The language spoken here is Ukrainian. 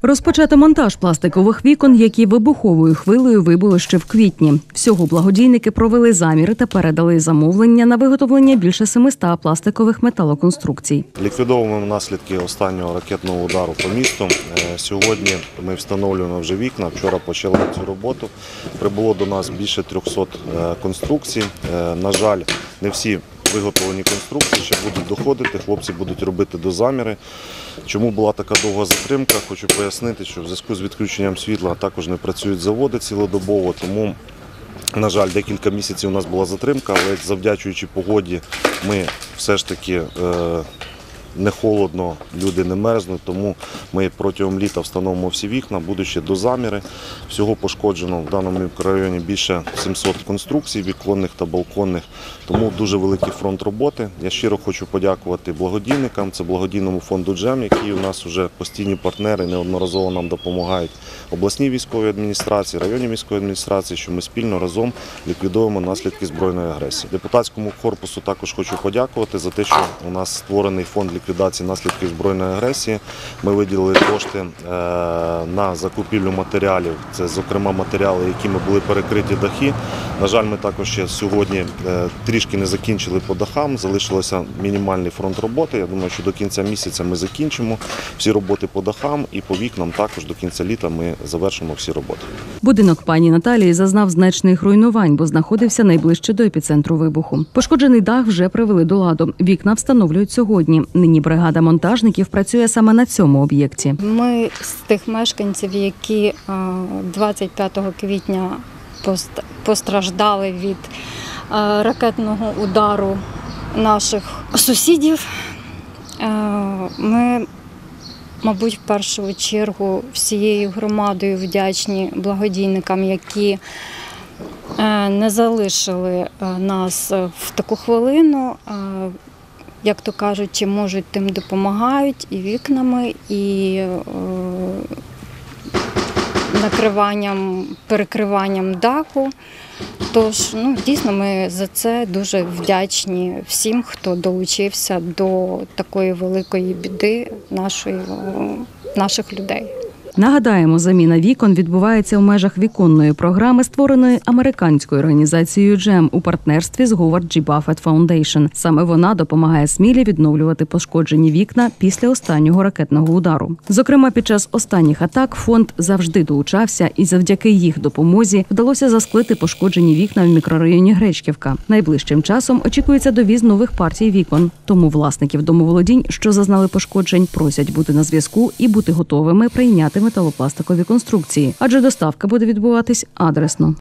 Розпочати монтаж пластикових вікон, які вибуховою хвилею вибило ще в квітні. Всього благодійники провели заміри та передали замовлення на виготовлення більше 700 пластикових металоконструкцій. Ліквідовуємо наслідки останнього ракетного удару по місту. Сьогодні ми встановлюємо вже вікна. Вчора почали цю роботу. Прибуло до нас більше 300 конструкцій. На жаль, не всі виготовлені конструкції ще будуть доходити, хлопці будуть робити дозаміри. Чому була така довга затримка? Хочу пояснити, що в зв'язку з відключенням світла також не працюють заводи цілодобово, тому, на жаль, декілька місяців у нас була затримка, але завдячуючи погоді ми все ж таки не холодно, люди не мерзнуть, тому ми протягом літа встановимо всі вікна, будуть ще дозаміри. Всього пошкоджено в даному мікрорайоні більше 700 конструкцій, віконних та балконних, тому дуже великий фронт роботи. Я щиро хочу подякувати благодійникам, це благодійному фонду «Джем», які у нас вже постійні партнери, неодноразово нам допомагають, обласній військовій адміністрації, районній військовій адміністрації, що ми спільно разом ліквідуємо наслідки збройної агресії. Депутатському корпусу також хочу подякувати за те, що у нас створений фонд ліквідації наслідків збройної агресії. Ми виділили кошти на закупівлю матеріалів, це, зокрема, матеріали, якими були перекриті дахи. На жаль, ми також ще сьогодні трішки не закінчили по дахам, залишився мінімальний фронт роботи. Я думаю, що до кінця місяця ми закінчимо всі роботи по дахам і по вікнам також до кінця літа ми завершимо всі роботи. Будинок пані Наталії зазнав значних руйнувань, бо знаходився найближче до епіцентру вибуху. Пошкоджений дах вже привели до ладу. Вікна встановлюють сьогодні. Нині бригада монтажників працює саме на цьому об'єкті. Ми з тих мешканців, які 25 квітня постраждали від ракетного удару наших сусідів, ми, мабуть, в першу чергу всією громадою вдячні благодійникам, які не залишили нас в таку хвилину. Як то кажуть, чи можуть, тим допомагають і вікнами, і накриванням, перекриванням даху. Тож, дійсно, ми за це дуже вдячні всім, хто долучився до такої великої біди наших людей. Нагадаємо, заміна вікон відбувається у межах віконної програми, створеної американською організацією «Джем» у партнерстві з Говард G. Buffett Foundation. Саме вона допомагає Смілі відновлювати пошкоджені вікна після останнього ракетного удару. Зокрема, під час останніх атак фонд завжди долучався, і завдяки їх допомозі вдалося засклити пошкоджені вікна в мікрорайоні Гречківка. Найближчим часом очікується довіз нових партій вікон. Тому власників домоволодінь, що зазнали пошкоджень, просять бути на зв'язку і бути готовими прийняти металопластикові конструкції, адже доставка буде відбуватись адресно.